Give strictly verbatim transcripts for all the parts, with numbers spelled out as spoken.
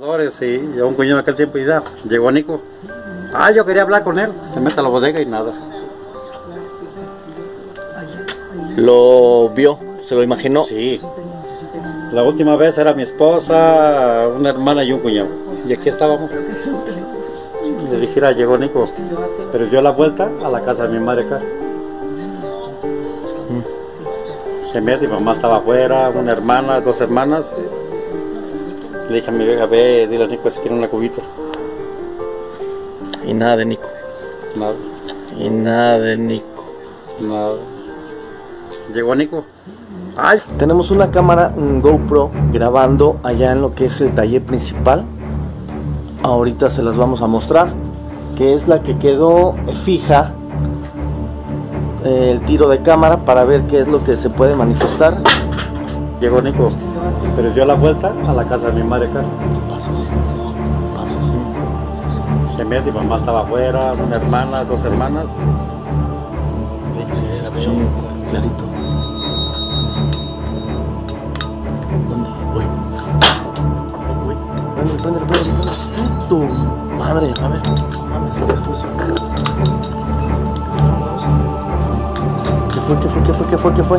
trabajadores y yo un cuñado aquel tiempo y ya, llegó Nico. Ah, yo quería hablar con él, se mete a la bodega y nada. ¿Lo vio? ¿Se lo imaginó? Sí. La última vez era mi esposa, una hermana y un cuñado. Y aquí estábamos. Le dije, "Mira, llegó Nico", pero dio la vuelta a la casa de mi madre acá. Mm. Se mete, mi mamá estaba afuera, una hermana, dos hermanas. Le dije a mi vieja, ve, dile a Nico si quiere una cubita. Y nada de Nico. Nada. Y nada de Nico. Nada. Llegó Nico. Ay. Tenemos una cámara, un GoPro, grabando allá en lo que es el taller principal. Ahorita se las vamos a mostrar, que es la que quedó fija, eh, el tiro de cámara para ver qué es lo que se puede manifestar. Llegó Nico, pero dio la vuelta a la casa de mi madre acá. Pasos, pasos. Se mete, mi mamá estaba afuera, una hermana, dos hermanas. Sí, se escuchó muy clarito. ¿Dónde? Voy. Voy. Prende, prende, prende, prende. Tu madre, a ver. Mames, ¿qué fue eso? ¿Qué fue, qué fue, qué fue, qué fue, qué fue?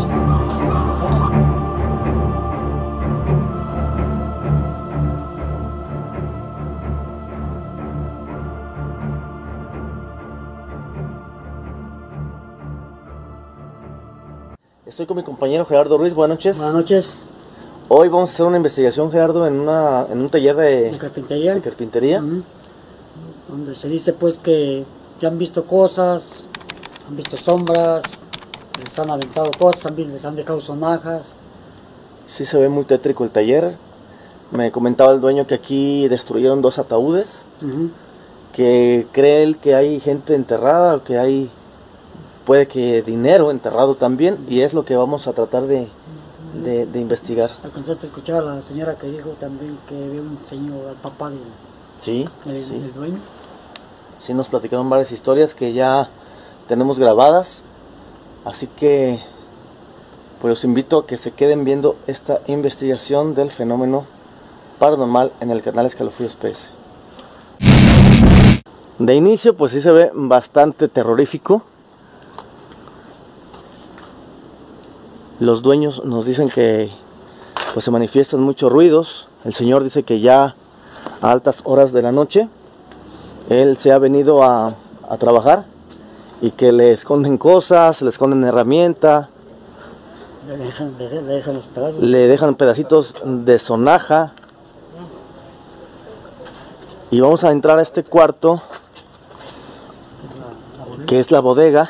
Estoy con mi compañero Gerardo Ruiz, buenas noches. Buenas noches. Hoy vamos a hacer una investigación, Gerardo, en, una, en un taller de, de carpintería. De carpintería. Uh-huh. Donde se dice pues que ya han visto cosas, han visto sombras, les han aventado cosas, también les han dejado sonajas. Sí se ve muy tétrico el taller. Me comentaba el dueño que aquí destruyeron dos ataúdes, uh-huh. que cree él que hay gente enterrada, que hay, puede que dinero enterrado también, y es lo que vamos a tratar de, de, de investigar. ¿Alcanzaste a escuchar a la señora que dijo también que vio un señor, al papá del, sí, del, sí. del dueño? Sí, nos platicaron varias historias que ya tenemos grabadas, así que pues los invito a que se queden viendo esta investigación del fenómeno paranormal en el canal Escalofríos P S. De inicio pues sí se ve bastante terrorífico. Los dueños nos dicen que pues se manifiestan muchos ruidos. El señor dice que ya a altas horas de la noche él se ha venido a, a trabajar y que le esconden cosas, le esconden herramienta, le dejan, le, le dejan los pedazos. Le dejan pedacitos de sonaja. Y vamos a entrar a este cuarto, que es la bodega,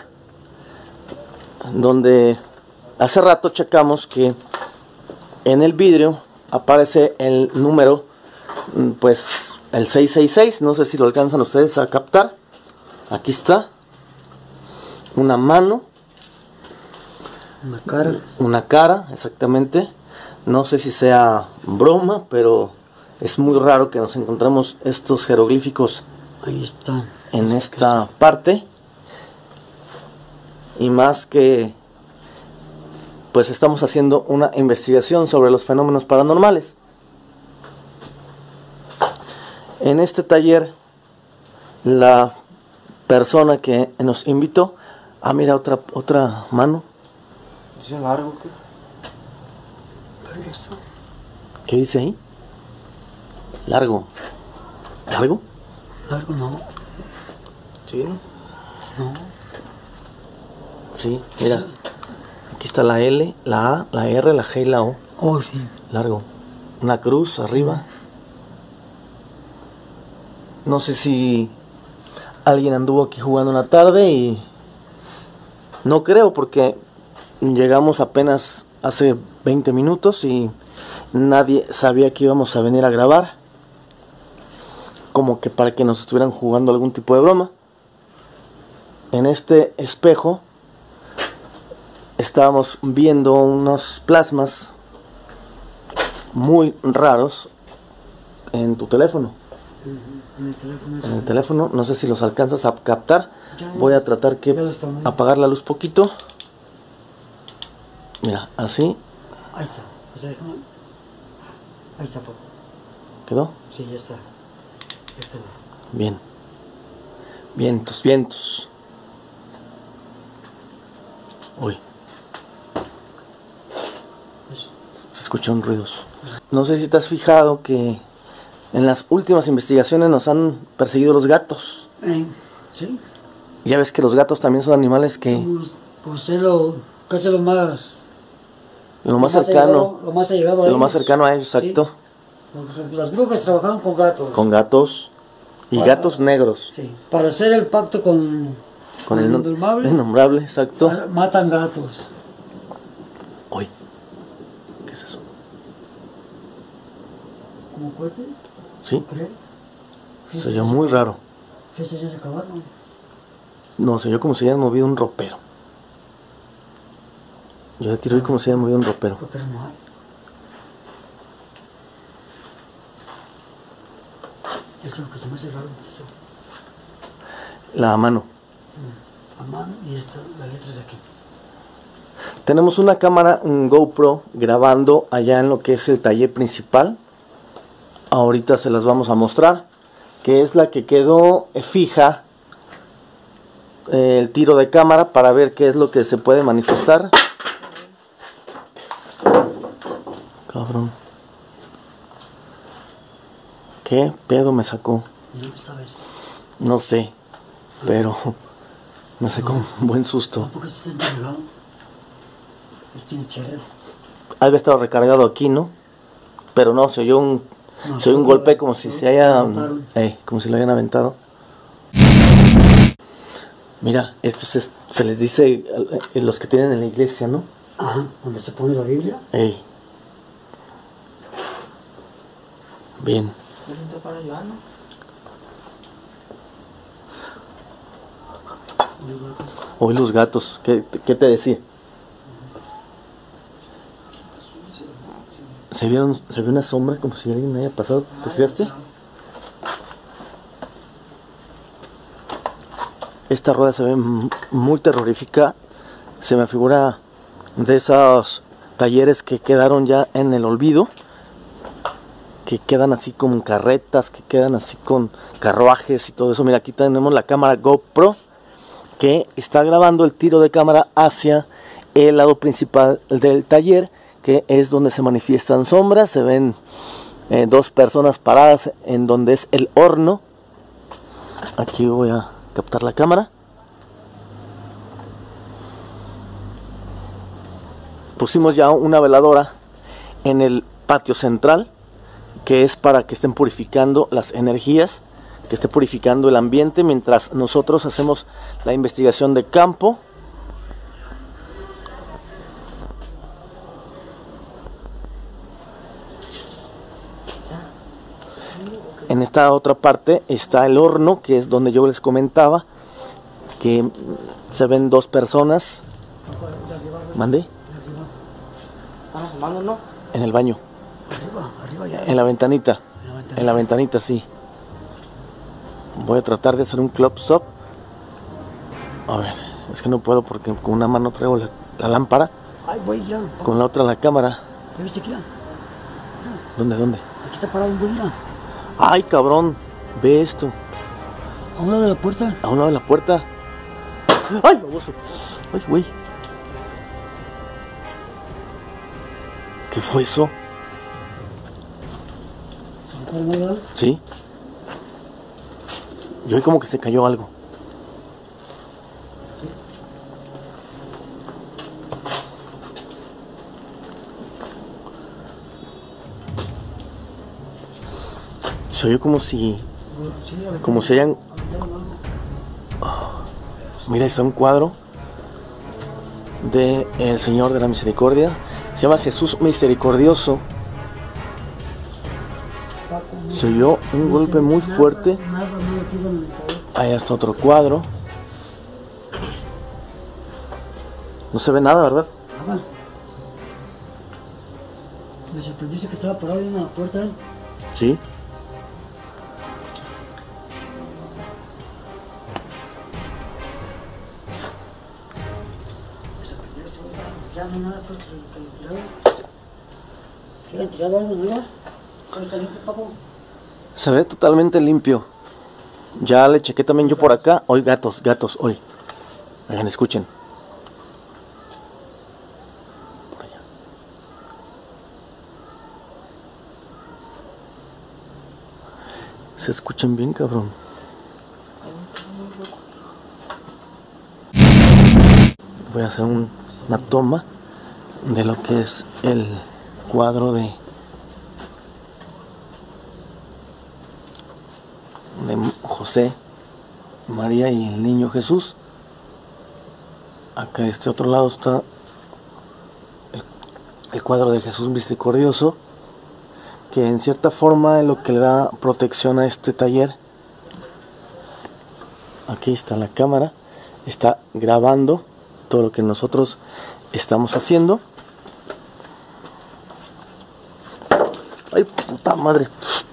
donde hace rato checamos que en el vidrio aparece el número, pues el seis seis seis, no sé si lo alcanzan ustedes a captar. Aquí está una mano, una cara, una cara, exactamente. No sé si sea broma, pero es muy raro que nos encontremos estos jeroglíficos. Ahí están, en esta parte. Y más que pues estamos haciendo una investigación sobre los fenómenos paranormales. En este taller la persona que nos invitó, ah mira, otra otra mano. Dice largo. ¿Qué? ¿Qué dice ahí? Largo. ¿Largo? Largo no. Sí, ¿no? No. Sí, mira. Aquí está la L, la A, la R, la G y la O. Oh, sí. Largo. Una cruz arriba. No sé si alguien anduvo aquí jugando una tarde y... no creo, porque llegamos apenas hace veinte minutos y nadie sabía que íbamos a venir a grabar. Como que para que nos estuvieran jugando algún tipo de broma. En este espejo estábamos viendo unos plasmas muy raros en tu teléfono. En el teléfono, en el teléfono, no sé si los alcanzas a captar. Voy a tratar que apagar la luz poquito. Mira, así. Ahí está. Ahí está. ¿Quedó? Sí, ya está. Ya quedó. Bien. Vientos, vientos. Uy. Se escuchan ruidos. No sé si te has fijado que en las últimas investigaciones nos han perseguido los gatos. Eh, sí. Ya ves que los gatos también son animales que... Pues, pues es lo, casi lo más... Lo más lo más cercano. allegado- lo más allegado a Lo más ellos. cercano a ellos, Sí. exacto. Las brujas trabajaban con gatos. Con gatos. Y Para- gatos negros. Sí. Para hacer el pacto con, Con el, no- indomable, el innombrable, exacto. ma- matan gatos. Uy. ¿Qué es eso? ¿Como cohetes? Sí. ¿Crees? Se oyó muy raro. Fiestas ya se acabaron. No, se oyó como si hubieran movido un ropero. Yo de tiro oí como si hubieran movido un ropero. Pero no hay. Esto es lo que se me hace raro. Esto, La mano. a mano y esta, la letra es aquí. Tenemos una cámara, un GoPro, grabando allá en lo que es el taller principal. Ahorita se las vamos a mostrar. Que es la que quedó eh, fija. eh, el tiro de cámara para ver qué es lo que se puede manifestar. Cabrón. ¿Qué pedo me sacó? No, esta vez. No sé. Pero me sacó un buen susto. Tampoco está entregado. Pues tiene chévere. Había estado recargado aquí, ¿no? Pero no, se oyó un, No, se oyó un no, golpe como si no, se haya... lo mataron. eh, como si lo hayan aventado. Mira, esto se, se les dice a los que tienen en la iglesia, ¿no? Ajá, donde se pone la Biblia. Ey. Bien. Hoy los gatos, ¿qué, qué te decía? Se vieron, se vio una sombra como si alguien haya pasado, ¿te fijaste? Esta rueda se ve m- muy terrorífica, se me figura de esos talleres que quedaron ya en el olvido, que quedan así con carretas, que quedan así con carruajes y todo eso. Mira, aquí tenemos la cámara GoPro que está grabando el tiro de cámara hacia el lado principal del taller, que es donde se manifiestan sombras. Se ven eh, dos personas paradas en donde es el horno. Aquí voy a captar la cámara. Pusimos ya una veladora en el patio central, que es para que estén purificando las energías, que esté purificando el ambiente mientras nosotros hacemos la investigación de campo. En esta otra parte está el horno, que es donde yo les comentaba que se ven dos personas. ¿Mandé? Están asomando, ¿no? En el baño, Arriba, arriba ya. en la ventanita, En la ventanita. en la ventanita, sí. Voy a tratar de hacer un close-up. A ver, es que no puedo porque con una mano traigo la, la lámpara, Ay, güey, ya. con la otra la cámara. ¿Ya viste aquí? Ya? ¿Dónde, dónde? Aquí está parado un güey, mira. ¡Ay, cabrón! Ve esto, A un lado de la puerta. a un lado de la puerta. ¡Ay, baboso! ¡Ay, güey! ¿Qué fue eso? ¿Se me acuerda? ¿Sí? Yo oí como que se cayó algo. Se oyó como si... Sí, a ver. Como si hayan... Mira, está un cuadro de el Señor de la Misericordia. Se llama Jesús Misericordioso. Se oyó un golpe muy fuerte. Nada, no le pido en el cabello. Ahí está otro cuadro. No se ve nada, ¿verdad? Nada. Me sorprendiste que estaba parado ahí en la puerta. Sí. Ya no hay nada, pues que se que tirado. ¿Qué han tirado algo, no? ¿Cómo está limpio, papo? Se ve totalmente limpio. Ya le chequé también yo por acá. Hoy gatos, gatos, hoy. Oigan, escuchen. Por allá. Se escuchan bien, cabrón. Voy a hacer un, una toma de lo que es el cuadro de, de José, María y el niño Jesús. Acá de este otro lado está el, el cuadro de Jesús misericordioso, que en cierta forma es lo que le da protección a este taller. Aquí está la cámara, está grabando todo lo que nosotros estamos haciendo. Ay, puta madre.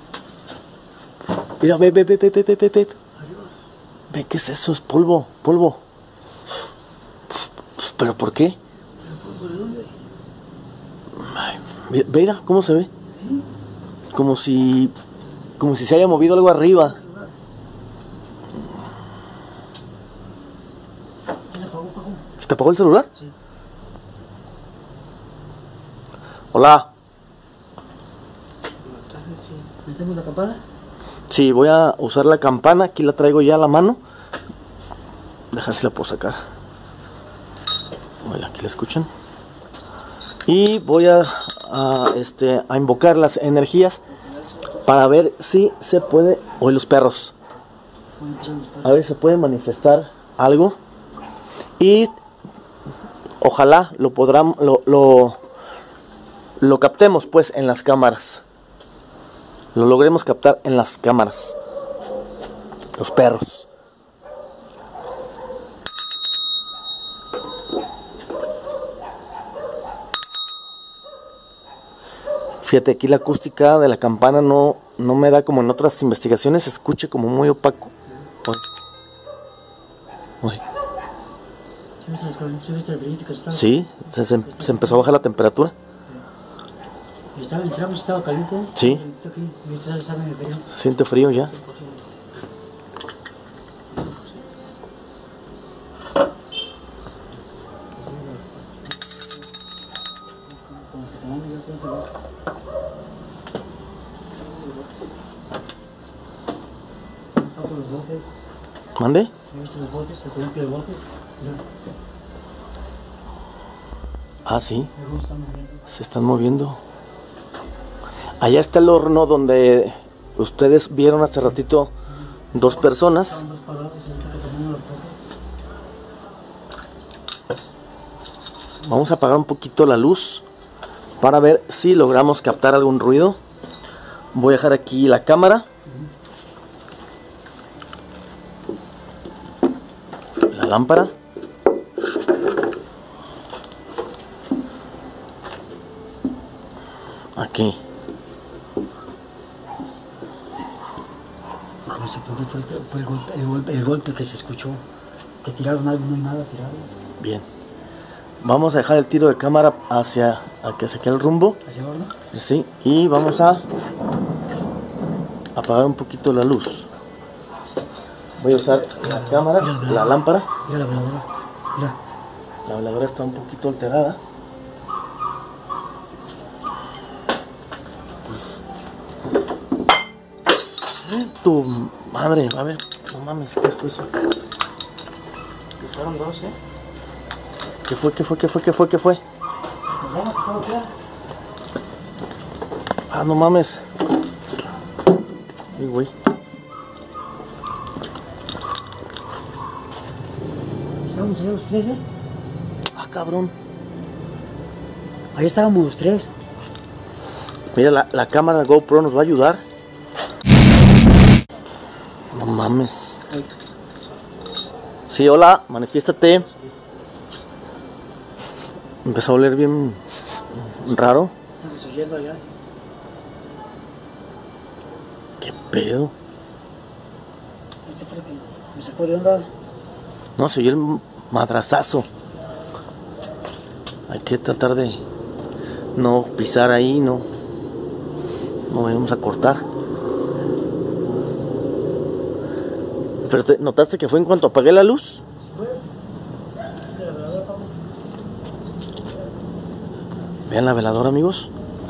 Mira, ve, ve, ve, ve, ve, ve, ve, ve. Ve, ¿qué es eso? Es polvo, polvo. ¿Pero por qué? Ay, mira, ¿cómo se ve? Como si, como si se haya movido algo arriba. ¿Se te apagó el celular? Sí. Hola. ¿Metemos la campana? Sí, voy a usar la campana. Aquí la traigo ya a la mano. Dejar si la puedo sacar. Bueno, aquí la escuchan. Y voy a, a, este, a invocar las energías para ver si se puede... Hoy los perros. A ver si se puede manifestar algo. Y ojalá lo podrán, lo, lo, lo captemos pues en las cámaras. Lo logremos captar en las cámaras. Los perros. Fíjate, aquí la acústica de la campana no, no me da como en otras investigaciones. Se escucha como muy opaco. Uy. Uy. Sí, se, se, se empezó a bajar la temperatura. ¿El tramo estaba caliente? Sí. Siente frío ya. ¿Mande? Ah, sí. Se están moviendo. Allá está el horno donde ustedes vieron hace ratito dos personas. Vamos a apagar un poquito la luz para ver si logramos captar algún ruido. Voy a dejar aquí la cámara. La lámpara. Aquí. No sé por qué fue, fue el, golpe, el, golpe, el golpe que se escuchó. Que tiraron algo, no hay nada tirado. Bien. Vamos a dejar el tiro de cámara hacia, hacia aquel rumbo. ¿Hacia el horno? Sí. Y vamos a apagar un poquito la luz. Voy a usar la cámara, Mira, la lámpara. Mira la veladora. Mira. La veladora está un poquito alterada. Tu madre, a ver, no mames, ¿qué fue eso? Dispararon dos, ¿eh? ¿Qué fue, qué fue, qué fue, qué fue, qué fue? Ah, no mames. Ay, güey. ¿Estábamos allá los tres, eh? Ah, cabrón. Ahí estábamos los tres. Mira, la, la cámara GoPro nos va a ayudar. No mames. Sí, hola, manifiéstate. Empezó a oler bien raro. Estamos oyendo allá. ¿Qué pedo? Este fue el que me sacó de onda. No, se oyó el madrazazo. Hay que tratar de no pisar ahí, no. No vayamos a cortar. Pero te, ¿notaste que fue en cuanto apagué la luz? Pues, de la veladora, Pablo. Vean la veladora, amigos.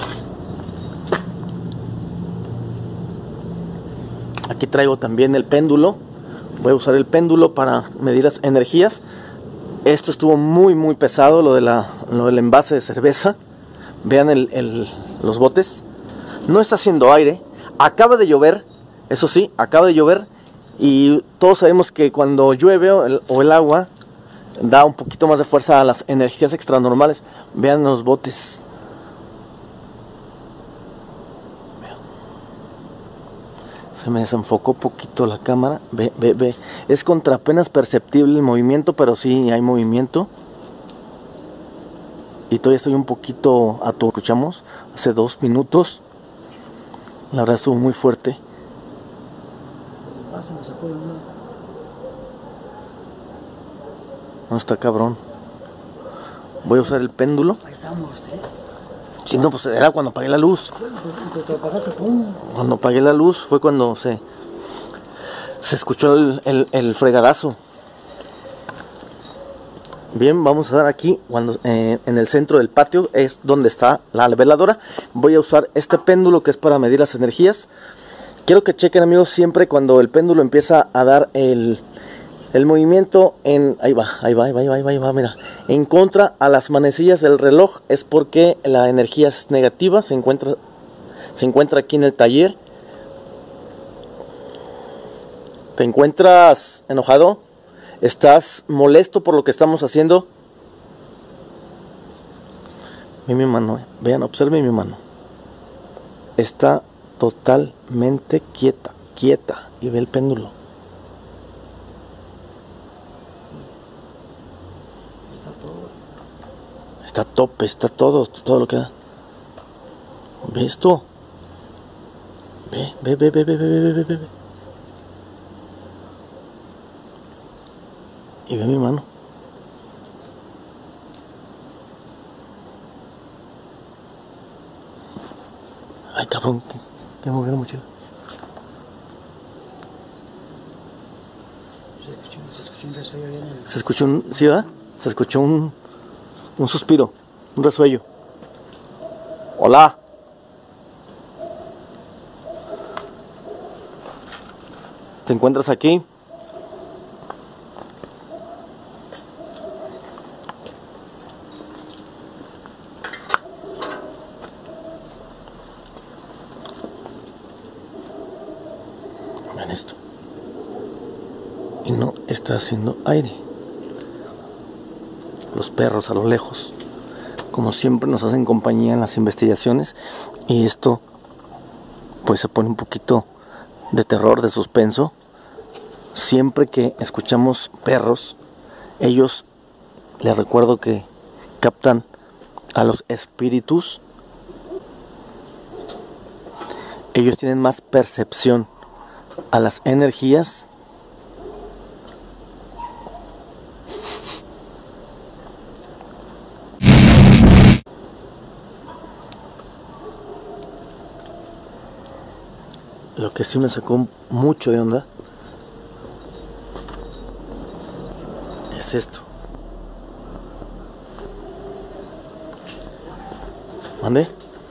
Aquí traigo también el péndulo. Voy a usar el péndulo para medir las energías. Esto estuvo muy muy pesado, lo, de la, lo del envase de cerveza. Vean el, el, los botes. No está haciendo aire. Acaba de llover. Eso sí, acaba de llover. Y todos sabemos que cuando llueve o el, o el agua da un poquito más de fuerza a las energías extranormales. Vean los botes. Se me desenfocó poquito la cámara. Ve, ve, ve. Es contra apenas perceptible el movimiento, pero sí hay movimiento. Y todavía estoy un poquito ato. Escuchamos hace dos minutos. La verdad estuvo muy fuerte. No, está cabrón. Voy a usar el péndulo. Ahí estábamos los tres. Sí, no, pues era cuando apagué la luz. Pues te apagaste, ¡pum! Cuando apagué la luz fue cuando se, se escuchó el, el, el fregadazo. Bien, vamos a dar aquí cuando, eh, en el centro del patio es donde está la veladora. Voy a usar este péndulo que es para medir las energías. Quiero que chequen, amigos, siempre cuando el péndulo empieza a dar el, el movimiento en... Ahí va, ahí va, ahí va, ahí va, ahí va, ahí va, mira. En contra a las manecillas del reloj es porque la energía es negativa. Se encuentra, se encuentra aquí en el taller. ¿Te encuentras enojado? ¿Estás molesto por lo que estamos haciendo? Ve mi mano, eh. Vean, observen mi mano. Está totalmente quieta, quieta. Y ve el péndulo. Está todo. Está a tope, está todo, todo lo que da. ¿Ve esto? Ve, ve, ve, ve, ve, ve, ve, ve, ve. Y ve mi mano. Ay, cabrón, que, que mover mucho. Se escuchó, se escuchó un resuello bien en el... Se escuchó un, ¿sí, verdad? Se escuchó un, un suspiro, un resuello. Hola. ¿Te encuentras aquí? Vean esto. Y no está haciendo aire. Los perros a lo lejos, como siempre, nos hacen compañía en las investigaciones. Y esto pues se pone un poquito de terror, de suspenso. Siempre que escuchamos perros, ellos, les recuerdo que captan a los espíritus. Ellos tienen más percepción a las energías. Lo que sí me sacó mucho de onda es esto. ¿Mande?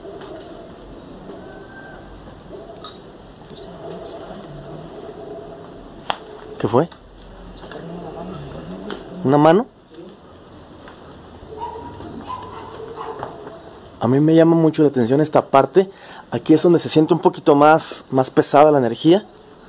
¿Qué fue? ¿Una mano? A mí me llama mucho la atención esta parte. Aquí es donde se siente un poquito más, más pesada la energía.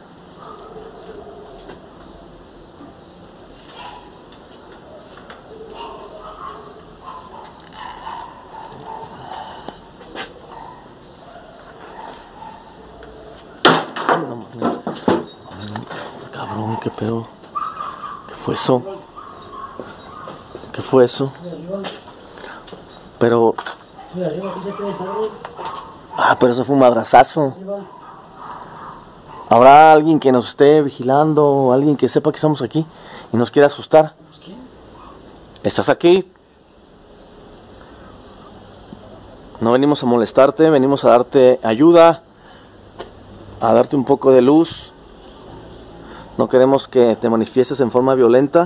No, no, no. Cabrón, qué pedo. ¿Qué fue eso? ¿Qué fue eso? Pero... Ah, pero eso fue un madrazazo. ¿Habrá alguien que nos esté vigilando o alguien que sepa que estamos aquí y nos quiera asustar? ¿Estás aquí? No venimos a molestarte, venimos a darte ayuda, a darte un poco de luz. No queremos que te manifiestes en forma violenta.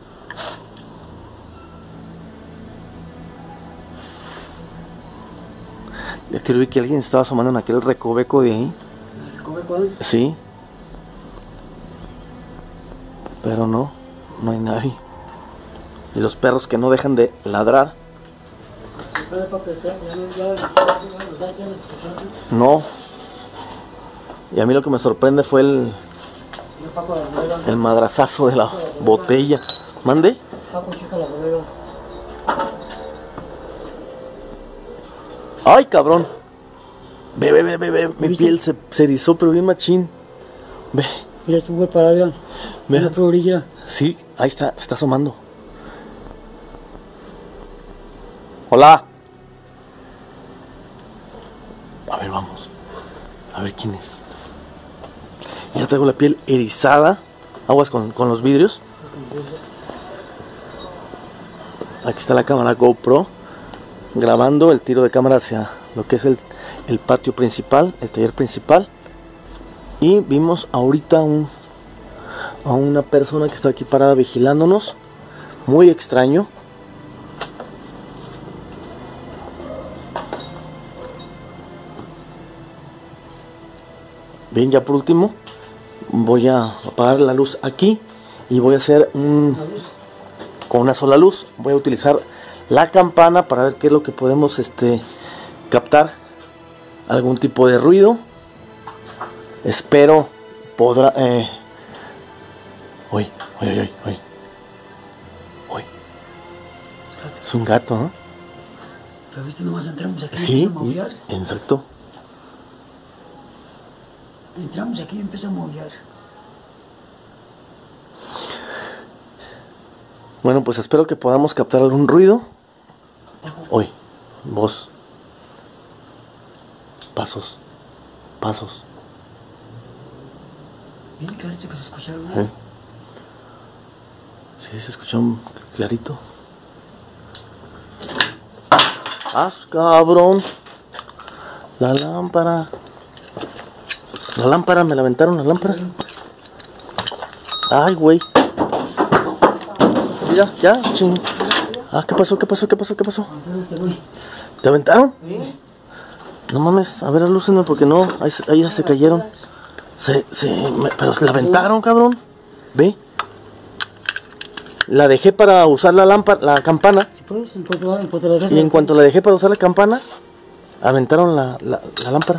Ya te vi que alguien estaba asomando en aquel recoveco de ahí. ¿El recoveco ahí? Sí. Pero no, no hay nadie. Y los perros que no dejan de ladrar. No. Y a mí lo que me sorprende fue el el madrazazo de la botella. ¿Mande? ¡Ay, cabrón! Ve, ve, ve, ve, ve. Mi piel se, se erizó, pero bien machín. Ve. Mira, estuvo para allá. Ve. En la otra orilla. Sí, ahí está, se está asomando. Hola. A ver, vamos. A ver quién es. Ya traigo la piel erizada. Aguas con, con los vidrios. Aquí está la cámara GoPro grabando el tiro de cámara hacia lo que es el, el patio principal, el taller principal. Y vimos ahorita un, a una persona que está aquí parada vigilándonos. Muy extraño. Bien, ya por último voy a apagar la luz aquí y voy a hacer un con una sola luz. Voy a utilizar la campana para ver qué es lo que podemos este captar, algún tipo de ruido. Espero podrá eh uy, uy, uy, uy, uy. Es un gato, ¿no? Pero viste, nomás entramos aquí. Sí, a mover. exacto. Entramos aquí y empieza a mover. Bueno, pues espero que podamos captar algún ruido. Uy, voz. Pasos. Pasos. Bien clarito que se escucharon. ¿Eh? Sí, se escuchó clarito. ¡Ah, cabrón! La lámpara. La lámpara, me la aventaron la lámpara. Ay, güey. Mira, ya, ching. Ah, ¿qué pasó? ¿Qué pasó? ¿Qué pasó? ¿Qué pasó? ¿Te aventaron? Sí. No mames, a ver, alúcenme porque no, ahí, ahí ya se cayeron. Se, se, me, pero se la aventaron, cabrón. Ve. La dejé para usar la lámpara, la campana. Sí, pues, en cuanto, en cuanto la Y en cuanto la dejé para usar la campana, aventaron la, la, la lámpara.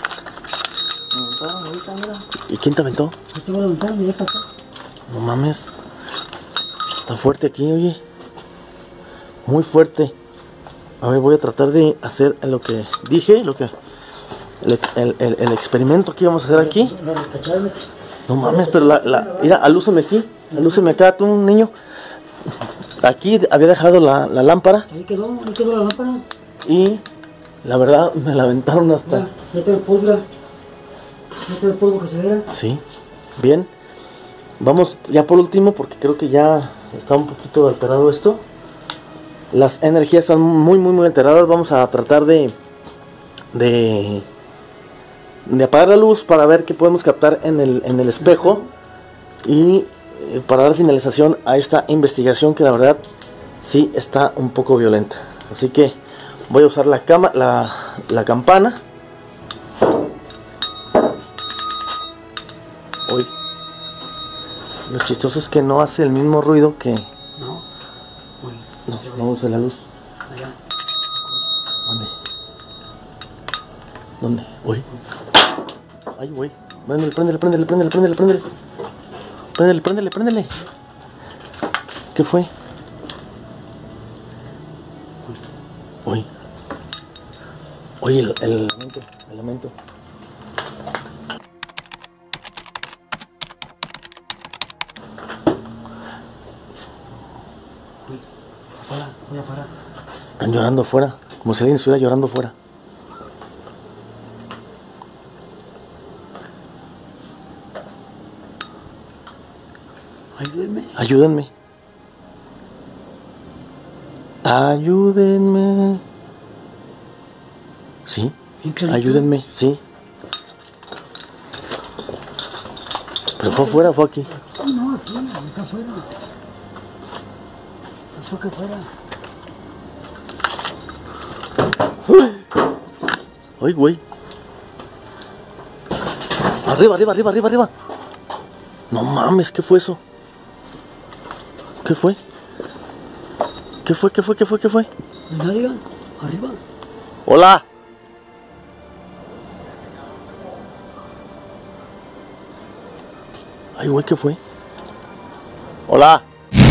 ¿Y quién te aventó? Este va a levantar, mira para acá. No mames. Está fuerte aquí, oye. Muy fuerte. A ver, voy a tratar de hacer lo que dije, lo que el, el, el, el experimento que íbamos a hacer aquí. No mames, pero la, la mira, alúceme aquí, alúceme acá, tú, un niño. Aquí había dejado la, la lámpara. Ahí quedó, ahí quedó la lámpara. Y la verdad me la aventaron hasta. Ya, ya tengo polvo. Ya tengo polvo que se vea. Sí, bien. Vamos ya por último, porque creo que ya está un poquito alterado esto. Las energías están muy, muy, muy alteradas. Vamos a tratar de, de, de apagar la luz para ver qué podemos captar en el, en el espejo. Y eh, para dar finalización a esta investigación que la verdad sí está un poco violenta. Así que voy a usar la, cama, la, la campana. Uy. Lo chistoso es que no hace el mismo ruido que... No. Uy. No, no use la luz. Allá. ¿Dónde? ¿Dónde? Uy. Ay, güey. Préndele, préndele, préndele, préndele, préndele, préndele. Préndele, préndele, préndele. ¿Qué fue? Uy. Oye, el, el elemento, el elemento. Afuera, voy afuera. Están llorando afuera, como si alguien estuviera llorando afuera. Ayúdenme. Ayúdenme. Ayúdenme. Sí. Bien clarito. Ayúdenme, sí. ¿Pero fue afuera o fue aquí? No, aquí, acá afuera. Fue acá afuera. Ay, güey. Arriba, arriba, arriba, arriba, arriba. No mames, ¿qué fue eso? ¿Qué fue? ¿Qué fue, qué fue, qué fue, qué fue? Nadie, arriba. ¡Hola! Ay, güey, ¿qué fue? ¡Hola!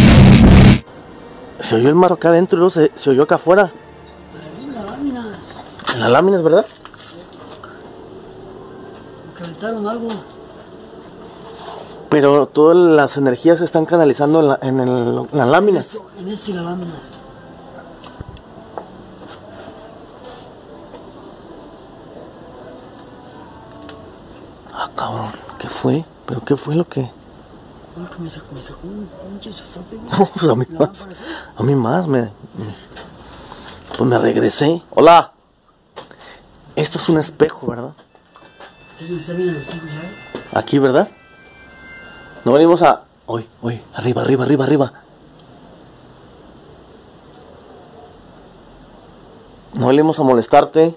Se oyó el mar acá adentro y luego se, se oyó acá afuera. En las láminas. En las láminas, ¿verdad? Calentaron algo. Pero todas las energías se están canalizando en, la, en, el, en las láminas. Esto, en esto y las láminas. Ah, cabrón, ¿qué fue? ¿Pero qué fue lo que...? Ay, que me sacó, me sacó un, un chisotote. Pues a mí La más, lámpara, ¿sí? a mí más, me, me- pues me regresé. Hola. Esto es un espejo, ¿verdad? ¿Qué está bien el cielo ya? Aquí, ¿verdad? No venimos a... Uy, uy, arriba, arriba, arriba, arriba. No venimos a molestarte.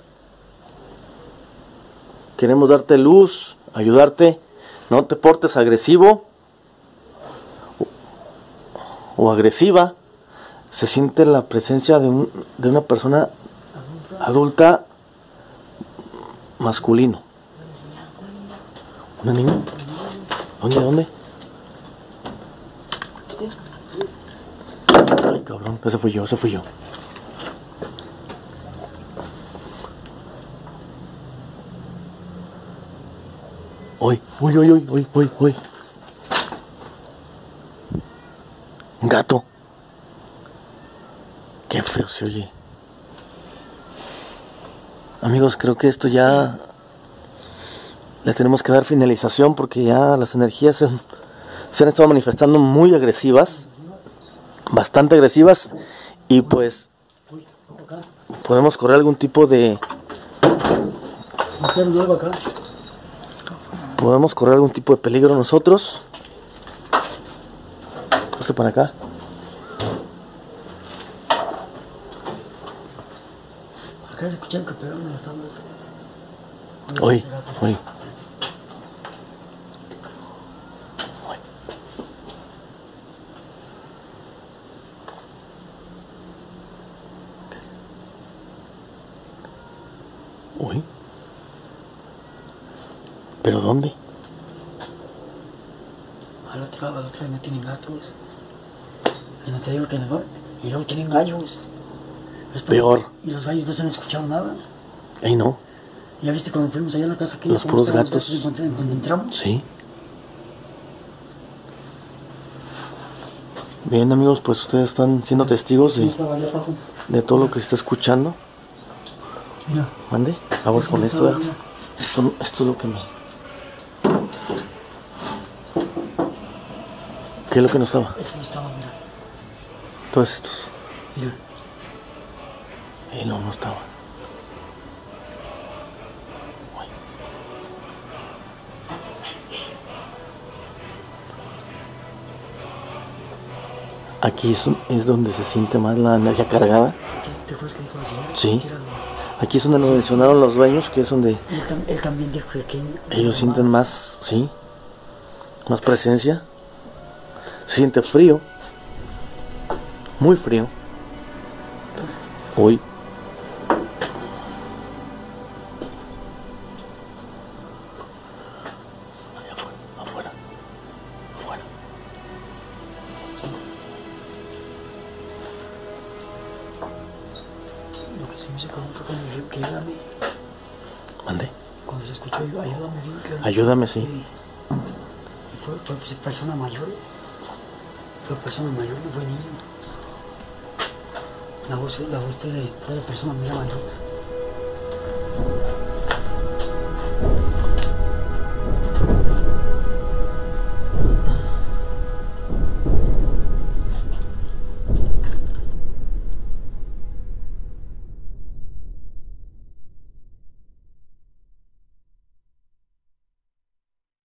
Queremos darte luz, ayudarte. No te portes agresivo o, o agresiva. Se siente la presencia de, un, de una persona adulta masculino. ¿Una niña? ¿Dónde, dónde? Ay, cabrón, ese fui yo, ese fui yo. Uy, uy, uy, uy, uy, uy, uy. Un gato. Qué feo se oye. Amigos, creo que esto ya le tenemos que dar finalización porque ya las energías se, se han estado manifestando muy agresivas, bastante agresivas, y pues podemos correr algún tipo de Metieron algo acá. podemos correr algún tipo de peligro nosotros. Pase para acá. Acá se escucharon que pegaron en las tablas. Uy, uy. Uy. ¿Pero dónde? Al otro lado, al otro lado no tienen gatos. Y no te digo que no. Y luego tienen gallos. Es Peor. Y los gallos no se han escuchado nada. Ey, no. ¿Ya viste cuando fuimos allá a la casa aquí? Los cómo puros estaban gatos. Cuando, cuando entramos. Sí. Bien, amigos, pues ustedes están siendo testigos ¿Cómo de, estaba allá abajo? de todo lo que se está escuchando. Mira. Mande, aguas con ¿Cómo esto, estaba, ¿verdad? mira? Esto, esto es lo que me... ¿Qué es lo que no estaba? Eso no estaba, mira. Todos estos. Mira. Y no, no estaba. Uy. Aquí es, es donde se siente más la energía cargada. Aquí, ¿te acuerdas que dijo la señora? Sí. Que era lo- Aquí es donde nos mencionaron los dueños, que es donde Él, tam- él también dijo que aquí... ellos sienten más, sí, más presencia. Se siente frío, muy frío. Uy. Allá afuera, afuera, afuera. Lo que se me hizo cabrón fue cuando dijo que ayúdame. Mande. Cuando se escuchó, ayúdame bien, claro. Ayúdame, sí. Y fue, fue, fue persona mayor. Fue persona mayor, no fue niño. La voz, la voz fue, de, fue de persona muy mayor.